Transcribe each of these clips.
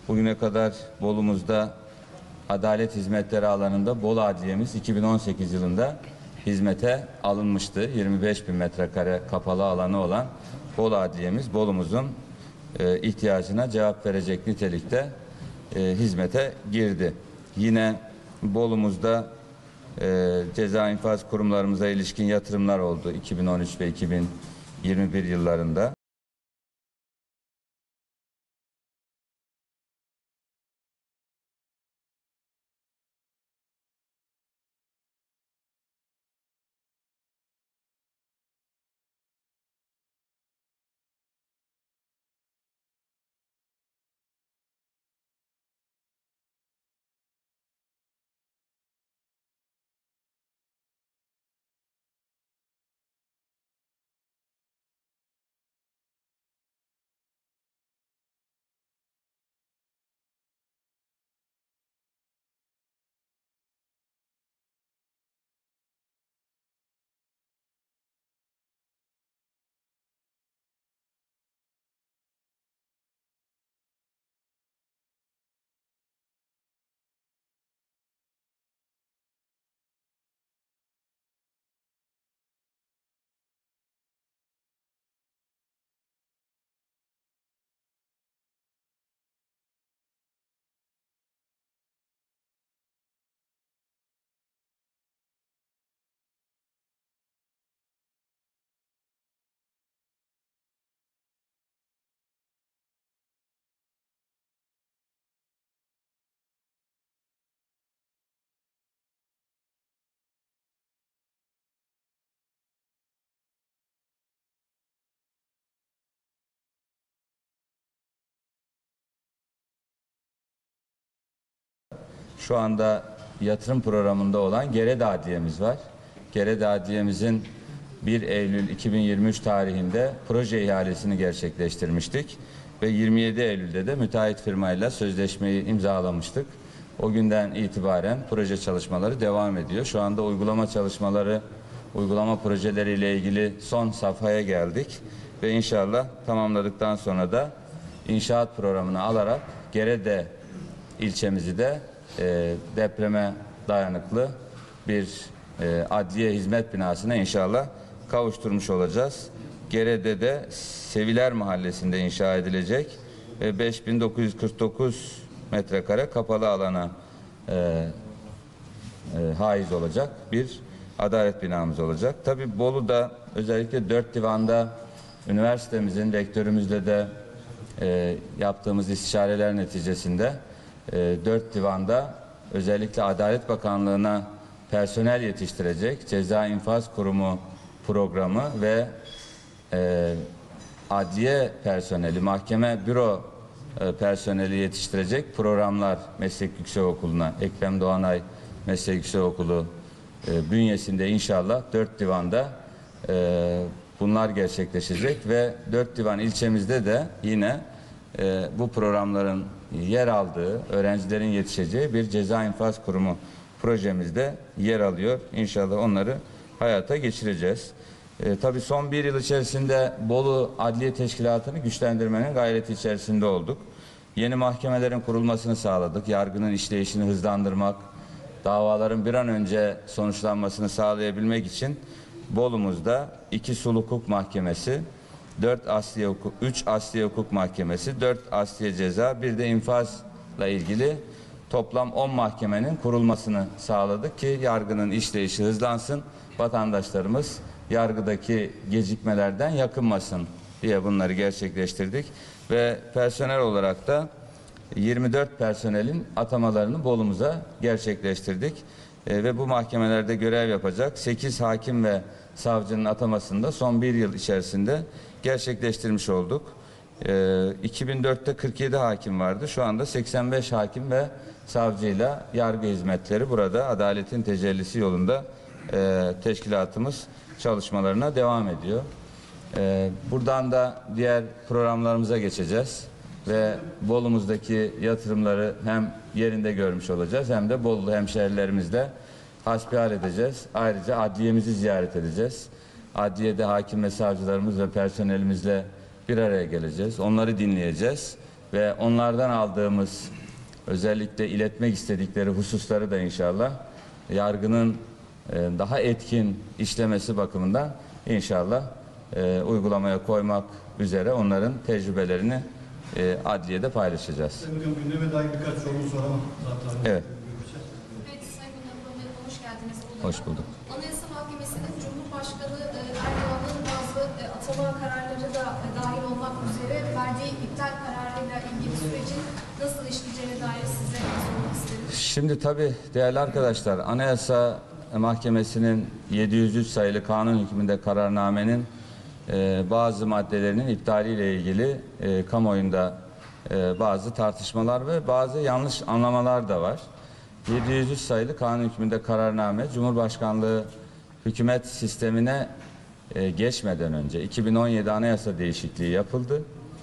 Bugüne kadar Bolu'muzda adalet hizmetleri alanında Bolu Adliyemiz 2018 yılında hizmete alınmıştı. 25 bin metrekare kapalı alanı olan Bolu Adliyemiz Bolu'muzun ihtiyacına cevap verecek nitelikte hizmete girdi. Yine Bolu'muzda ceza infaz kurumlarımıza ilişkin yatırımlar oldu 2013 ve 2021 yıllarında. Şu anda yatırım programında olan Gerede Adliyemiz var. Gerede Adliyemizin 1 Eylül 2023 tarihinde proje ihalesini gerçekleştirmiştik ve 27 Eylül'de de müteahhit firmayla sözleşmeyi imzalamıştık. O günden itibaren proje çalışmaları devam ediyor. Şu anda uygulama projeleriyle ilgili son safhaya geldik ve inşallah tamamladıktan sonra da inşaat programını alarak Gerede ilçemizi de depreme dayanıklı bir adliye hizmet binasına inşallah kavuşturmuş olacağız. Gerede'de Seviler Mahallesi'nde inşa edilecek 5949 metrekare kapalı alana haiz olacak bir adalet binamız olacak. Tabii Bolu'da özellikle 4 divanda üniversitemizin rektörümüzle de yaptığımız istişareler neticesinde 4 divanda özellikle Adalet Bakanlığı'na personel yetiştirecek Ceza İnfaz Kurumu programı ve adliye personeli, mahkeme büro personeli yetiştirecek programlar Meslek Yüksekokulu'na, Ekrem Doğanay Meslek Yüksekokulu bünyesinde inşallah 4 divanda bunlar gerçekleşecek ve 4 divan ilçemizde de yine bu programların yer aldığı, öğrencilerin yetişeceği bir ceza infaz kurumu projemizde yer alıyor. İnşallah onları hayata geçireceğiz. Tabii son bir yıl içerisinde Bolu Adliye Teşkilatı'nı güçlendirmenin gayreti içerisinde olduk. Yeni mahkemelerin kurulmasını sağladık. Yargının işleyişini hızlandırmak, davaların bir an önce sonuçlanmasını sağlayabilmek için Bolu'muzda 2 sulh hukuk mahkemesi, 3 asliye hukuk mahkemesi, 4 asliye ceza, bir de infazla ilgili toplam 10 mahkemenin kurulmasını sağladık ki yargının işleyişi hızlansın, vatandaşlarımız yargıdaki gecikmelerden yakınmasın diye bunları gerçekleştirdik ve personel olarak da 24 personelin atamalarını Bolu'muza gerçekleştirdik ve bu mahkemelerde görev yapacak 8 hakim ve savcının atamasını da son bir yıl içerisinde gerçekleştirmiş olduk. 2004'te 47 hakim vardı. Şu anda 85 hakim ve savcıyla yargı hizmetleri burada adaletin tecellisi yolunda teşkilatımız çalışmalarına devam ediyor. Buradan da diğer programlarımıza geçeceğiz ve Bolu'muzdaki yatırımları hem yerinde görmüş olacağız hem de Bolu hemşehrilerimizle hasbihal edeceğiz. Ayrıca adliyemizi ziyaret edeceğiz. Adliyede hakim ve savcılarımız ve personelimizle bir araya geleceğiz. Onları dinleyeceğiz ve onlardan aldığımız özellikle iletmek istedikleri hususları da inşallah yargının daha etkin işlemesi bakımından inşallah uygulamaya koymak üzere onların tecrübelerini adliyede paylaşacağız. Sayın Bakanım, gündeme dair birkaç sorumuz var ama zaten. Evet. Evet, Sayın Bakanım, hoş geldiniz. Hoş bulduk. Anayasa Mahkemesi'nin Cumhurbaşkanı Erdoğan'ın bazı atama kararları da dahil olmak üzere verdiği iptal kararıyla ilgili sürecin nasıl işleyeceğine dair size sormak istedim. Şimdi tabii değerli arkadaşlar, Anayasa Mahkemesi'nin 703 sayılı kanun hükmünde kararnamenin bazı maddelerinin iptaliyle ilgili kamuoyunda bazı tartışmalar ve bazı yanlış anlamalar da var. 703 sayılı kanun hükmünde kararname Cumhurbaşkanlığı hükümet sistemine geçmeden önce 2017 anayasa değişikliği yapıldı.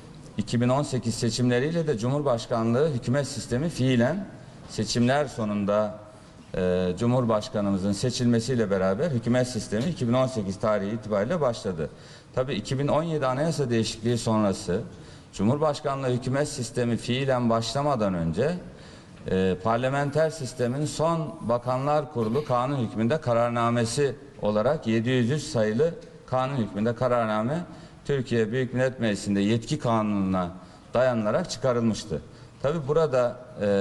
2018 seçimleriyle de Cumhurbaşkanlığı hükümet sistemi fiilen seçimler sonunda Cumhurbaşkanımızın seçilmesiyle beraber hükümet sistemi 2018 tarihi itibariyle başladı. Tabii 2017 anayasa değişikliği sonrası Cumhurbaşkanlığı hükümet sistemi fiilen başlamadan önce parlamenter sistemin son Bakanlar Kurulu kanun hükmünde kararnamesi olarak 703 sayılı kanun hükmünde kararname Türkiye Büyük Millet Meclisi'nde yetki kanununa dayanarak çıkarılmıştı. Tabii burada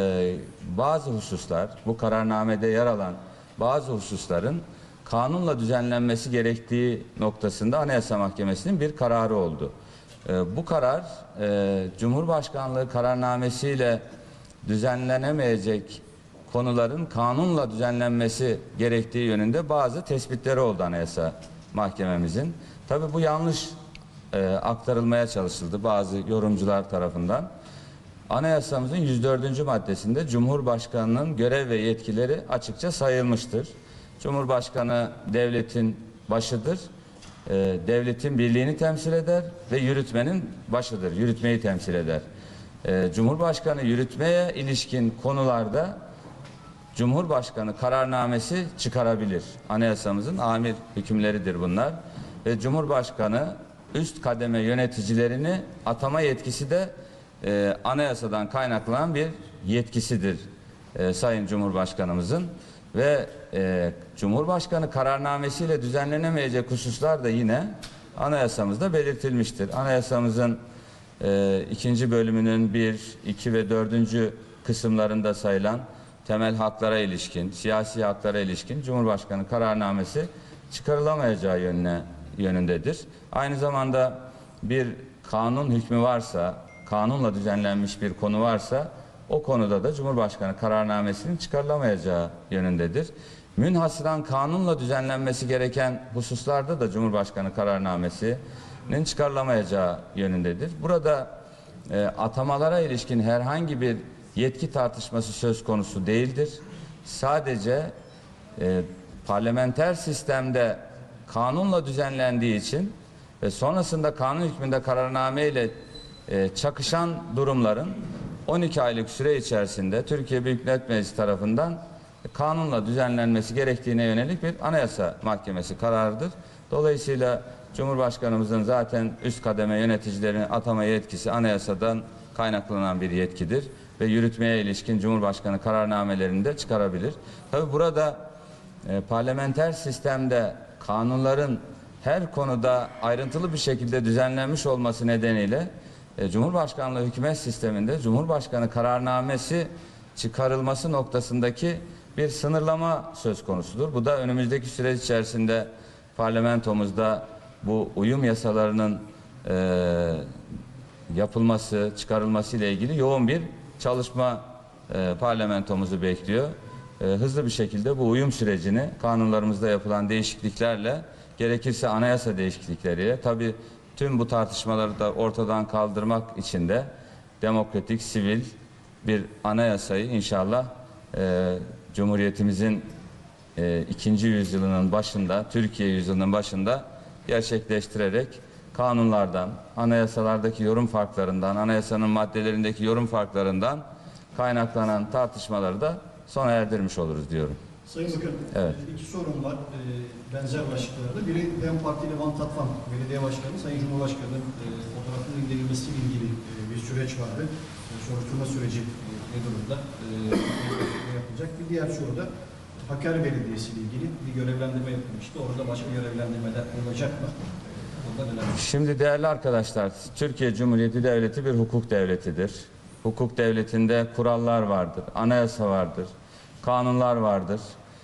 bazı hususlar, bu kararnamede yer alan bazı hususların kanunla düzenlenmesi gerektiği noktasında Anayasa Mahkemesi'nin bir kararı oldu. Bu karar Cumhurbaşkanlığı kararnamesiyle düzenlenemeyecek konuların kanunla düzenlenmesi gerektiği yönünde bazı tespitleri oldu Anayasa Mahkememizin. Tabii bu yanlış aktarılmaya çalışıldı bazı yorumcular tarafından. Anayasamızın 104. maddesinde Cumhurbaşkanının görev ve yetkileri açıkça sayılmıştır. Cumhurbaşkanı devletin başıdır, devletin birliğini temsil eder ve yürütmenin başıdır, yürütmeyi temsil eder. Cumhurbaşkanı yürütmeye ilişkin konularda Cumhurbaşkanı kararnamesi çıkarabilir. Anayasamızın amir hükümleridir bunlar. Ve Cumhurbaşkanı üst kademe yöneticilerini atama yetkisi de anayasadan kaynaklanan bir yetkisidir Sayın Cumhurbaşkanımızın. Ve Cumhurbaşkanı kararnamesiyle düzenlenemeyecek hususlar da yine anayasamızda belirtilmiştir. Anayasamızın 2. bölümünün 1, 2 ve 4. kısımlarında sayılan temel haklara ilişkin, siyasi haklara ilişkin Cumhurbaşkanı kararnamesi çıkarılamayacağı yönündedir. Aynı zamanda bir kanun hükmü varsa, kanunla düzenlenmiş bir konu varsa o konuda da Cumhurbaşkanı kararnamesinin çıkarılamayacağı yönündedir. Münhasıran kanunla düzenlenmesi gereken hususlarda da Cumhurbaşkanı kararnamesinin çıkarılamayacağı yönündedir. Burada atamalara ilişkin herhangi bir yetki tartışması söz konusu değildir. Sadece parlamenter sistemde kanunla düzenlendiği için ve sonrasında kanun hükmünde kararname ile çakışan durumların 12 aylık süre içerisinde Türkiye Büyük Millet Meclisi tarafından kanunla düzenlenmesi gerektiğine yönelik bir Anayasa Mahkemesi kararıdır. Dolayısıyla Cumhurbaşkanımızın zaten üst kademe yöneticilerini atama yetkisi anayasadan kaynaklanan bir yetkidir ve yürütmeye ilişkin Cumhurbaşkanı kararnamelerini de çıkarabilir. Tabii burada parlamenter sistemde kanunların her konuda ayrıntılı bir şekilde düzenlenmiş olması nedeniyle Cumhurbaşkanlığı hükümet sisteminde Cumhurbaşkanı kararnamesi çıkarılması noktasındaki bir sınırlama söz konusudur. Bu da önümüzdeki süreç içerisinde parlamentomuzda bu uyum yasalarının yapılması, çıkarılması ile ilgili yoğun bir çalışma parlamentomuzu bekliyor. Hızlı bir şekilde bu uyum sürecini kanunlarımızda yapılan değişikliklerle, gerekirse anayasa değişiklikleriyle, tabii tüm bu tartışmaları da ortadan kaldırmak için de demokratik, sivil bir anayasayı inşallah Cumhuriyetimizin 2. yüzyılının başında, Türkiye yüzyılının başında gerçekleştirerek kanunlardan, anayasalardaki yorum farklarından, anayasanın maddelerindeki yorum farklarından kaynaklanan tartışmaları da sona erdirmiş oluruz diyorum. Sayın Bakan, evet. İki sorum var benzer başlıklarda. Biri DEM Parti ile Van Tatvan Belediye Başkanı, Sayın Cumhurbaşkanı fotoğrafının indirilmesiyle ilgili bir süreç vardı. soruşturma süreci ne durumda ne yapılacak? Bir diğer soru da Hakkari Belediyesi ile ilgili bir görevlendirme yapılmıştı. Orada başka görevlendirmeler olacak mı? Orada neler? Şimdi değerli arkadaşlar, Türkiye Cumhuriyeti Devleti bir hukuk devletidir. Hukuk devletinde kurallar vardır, anayasa vardır, kanunlar vardır.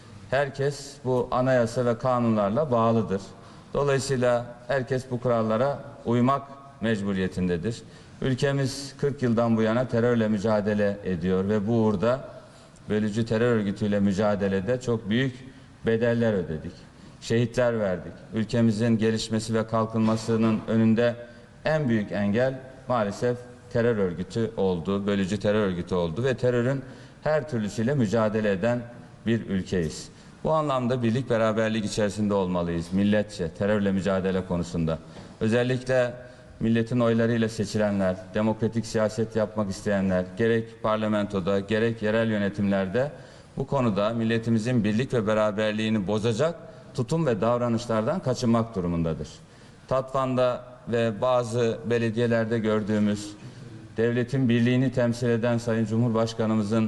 Herkes bu anayasa ve kanunlarla bağlıdır. Dolayısıyla herkes bu kurallara uymak mecburiyetindedir. Ülkemiz 40 yıldan bu yana terörle mücadele ediyor ve bu uğurda bölücü terör örgütüyle mücadelede çok büyük bedeller ödedik. Şehitler verdik. Ülkemizin gelişmesi ve kalkınmasının önünde en büyük engel maalesef terör örgütü oldu, bölücü terör örgütü oldu ve terörün her türlüsüyle mücadele eden bir ülkeyiz. Bu anlamda birlik beraberlik içerisinde olmalıyız milletçe terörle mücadele konusunda. Özellikle milletin oylarıyla seçilenler, demokratik siyaset yapmak isteyenler, gerek parlamentoda gerek yerel yönetimlerde bu konuda milletimizin birlik ve beraberliğini bozacak tutum ve davranışlardan kaçınmak durumundadır. Tatvan'da ve bazı belediyelerde gördüğümüz devletin birliğini temsil eden Sayın Cumhurbaşkanımızın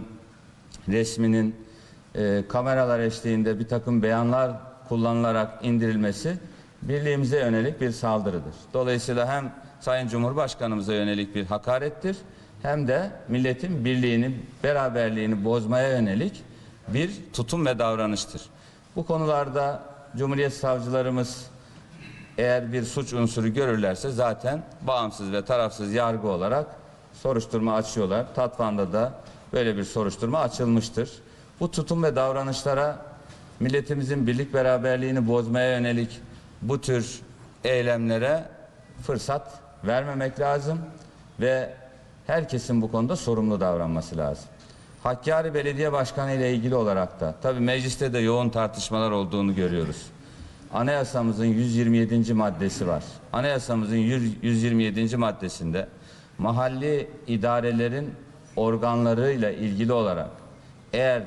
resminin kameralar eşliğinde bir takım beyanlar kullanılarak indirilmesi birliğimize yönelik bir saldırıdır. Dolayısıyla hem Sayın Cumhurbaşkanımıza yönelik bir hakarettir hem de milletin birliğini, beraberliğini bozmaya yönelik bir tutum ve davranıştır. Bu konularda Cumhuriyet savcılarımız eğer bir suç unsuru görürlerse zaten bağımsız ve tarafsız yargı olarak soruşturma açıyorlar. Tatvan'da da böyle bir soruşturma açılmıştır. Bu tutum ve davranışlara milletimizin birlik beraberliğini bozmaya yönelik bu tür eylemlere fırsat vermemek lazım ve herkesin bu konuda sorumlu davranması lazım. Hakkari Belediye Başkanı ile ilgili olarak da tabii mecliste de yoğun tartışmalar olduğunu görüyoruz. Anayasamızın 127. maddesi var. Anayasamızın 127. maddesinde mahalli idarelerin organlarıyla ilgili olarak eğer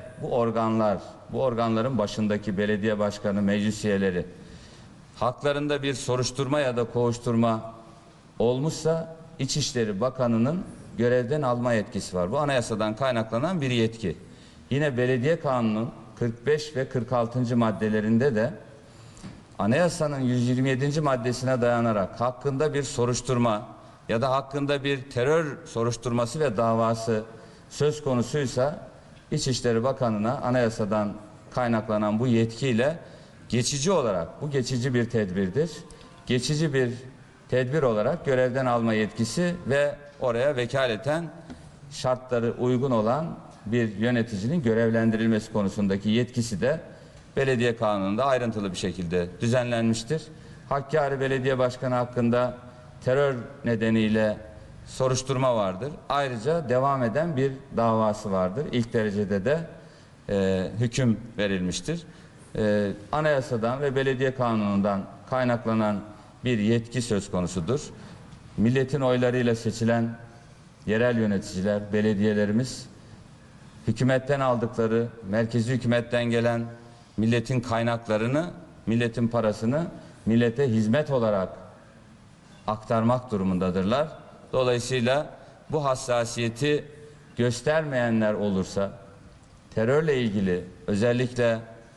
bu organların başındaki belediye başkanı, meclis üyeleri haklarında bir soruşturma ya da kovuşturma olmuşsa İçişleri Bakanı'nın görevden alma yetkisi var. Bu anayasadan kaynaklanan bir yetki. Yine Belediye Kanunu'nun 45 ve 46. maddelerinde de anayasanın 127. maddesine dayanarak hakkında bir soruşturma ya da hakkında bir terör soruşturması ve davası söz konusuysa İçişleri Bakanı'na anayasadan kaynaklanan bu yetkiyle geçici olarak, bu geçici bir tedbirdir. Geçici bir tedbir olarak görevden alma yetkisi ve oraya vekaleten şartları uygun olan bir yöneticinin görevlendirilmesi konusundaki yetkisi de Belediye Kanunu'nda ayrıntılı bir şekilde düzenlenmiştir. Hakkari Belediye Başkanı hakkında terör nedeniyle soruşturma vardır. Ayrıca devam eden bir davası vardır. İlk derecede de hüküm verilmiştir. Anayasadan ve Belediye Kanunu'ndan kaynaklanan bir yetki söz konusudur. Milletin oylarıyla seçilen yerel yöneticiler, belediyelerimiz hükümetten aldıkları, merkezi hükümetten gelen milletin kaynaklarını, milletin parasını millete hizmet olarak aktarmak durumundadırlar. Dolayısıyla bu hassasiyeti göstermeyenler olursa terörle ilgili özellikle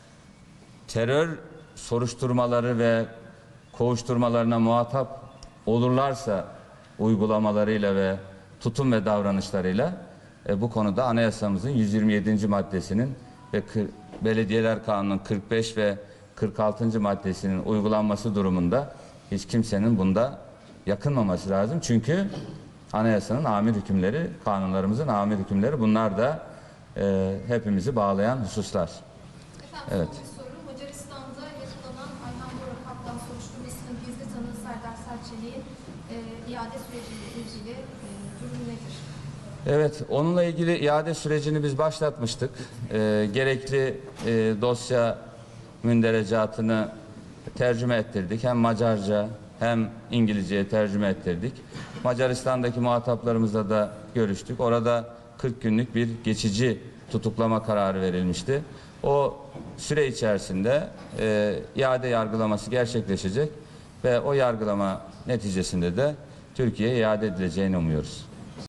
terör soruşturmaları ve kovuşturmalarına muhatap olurlarsa uygulamalarıyla ve tutum ve davranışlarıyla bu konuda anayasamızın 127. maddesinin ve Belediyeler Kanunu'nun 45 ve 46. maddesinin uygulanması durumunda hiç kimsenin bunda yakınmaması lazım. Çünkü anayasanın amir hükümleri, kanunlarımızın amir hükümleri bunlar da hepimizi bağlayan hususlar. Efendim, Evet. son bir soru. Macaristan'da yakalanan Ayhan Bora Kaplan soruşturmasının gizli tanığı Serdar Serçelik'in iade süreciyle ilgili durum nedir? Evet, onunla ilgili iade sürecini biz başlatmıştık. Gerekli dosya münderecatını tercüme ettirdik. Hem Macarca hem İngilizceye tercüme ettirdik. Macaristan'daki muhataplarımızla da görüştük. Orada 40 günlük bir geçici tutuklama kararı verilmişti. O süre içerisinde iade yargılaması gerçekleşecek ve o yargılama neticesinde de Türkiye'ye iade edileceğini umuyoruz.